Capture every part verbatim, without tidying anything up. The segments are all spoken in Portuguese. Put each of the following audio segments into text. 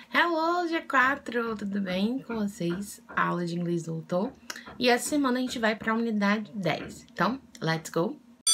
Hello, G quatro! Tudo bem com vocês? A aula de inglês voltou e essa semana a gente vai para a unidade dez. Então, let's go!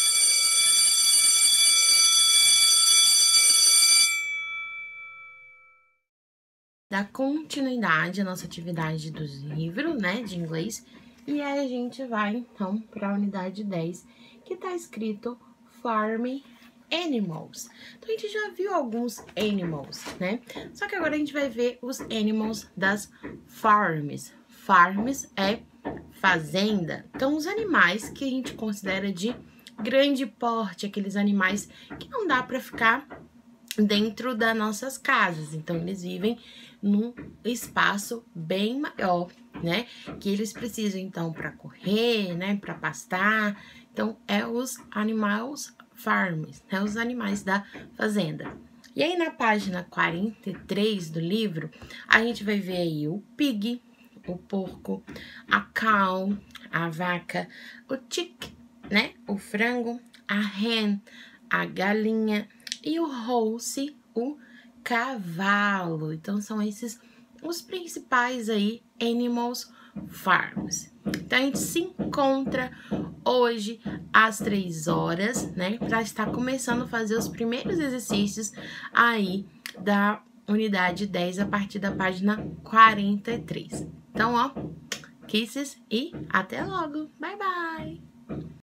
Dar continuidade à nossa atividade dos livros, né, de inglês, e aí a gente vai, então, para a unidade dez, que tá escrito Farm Animals. Então, a gente já viu alguns animals, né? Só que agora a gente vai ver os animals das farms. Farms é fazenda. Então, os animais que a gente considera de grande porte, aqueles animais que não dá para ficar dentro das nossas casas. Então, eles vivem num espaço bem maior, né? Que eles precisam, então, para correr, né? Para pastar. Então, é os animals farms, né? Os animais da fazenda. E aí, na página quarenta e três do livro, a gente vai ver aí o pig, o porco, a cow, a vaca, o chick, né? O frango, a hen, a galinha, e o horse, o cavalo. Então, são esses os principais aí animals farms. Então, a gente se encontra hoje às três horas, né? Para estar começando a fazer os primeiros exercícios aí da unidade dez a partir da página quarenta e três. Então, ó, kisses e até logo. Bye, bye!